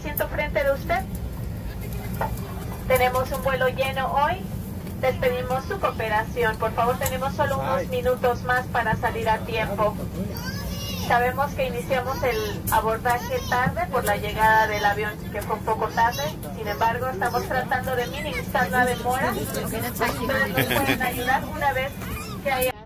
asiento frente de usted. Tenemos un vuelo lleno hoy. Les pedimos su cooperación. Por favor, tenemos solo unos minutos más para salir a tiempo. Sabemos que iniciamos el abordaje tarde por la llegada del avión, que fue un poco tarde. Sin embargo, estamos tratando de minimizar la demora. Ustedes nos pueden ayudar una vez que haya...